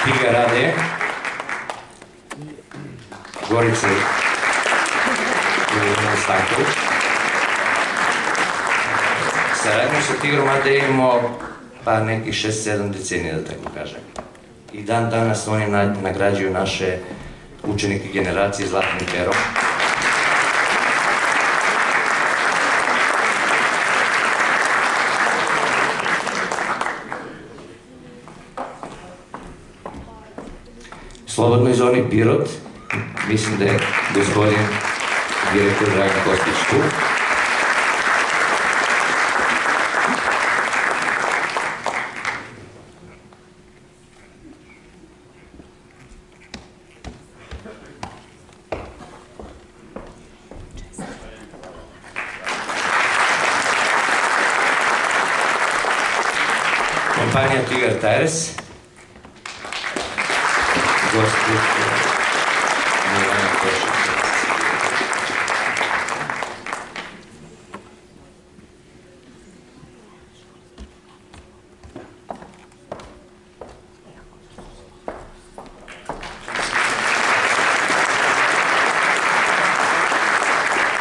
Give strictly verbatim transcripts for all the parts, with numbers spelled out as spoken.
Tigar Rade, Gorice Stanković. Saradnju sa Tigrom Rade imamo pa nekih šest sedam decenija, da tako kažem. I dan danas oni nagrađuju naše učenike generacije Zlatnim perom. Slobodnoj zoni Pirot, mislim da je gospodin direktor Dragan Kostić tu. Kompanija Tigar Tires. Gospodin Milana Košić.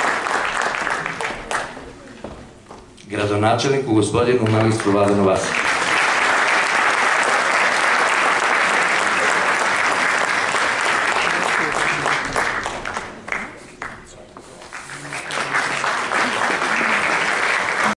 Gradonačelniku gospodinu magistru Vladanu Vasiću.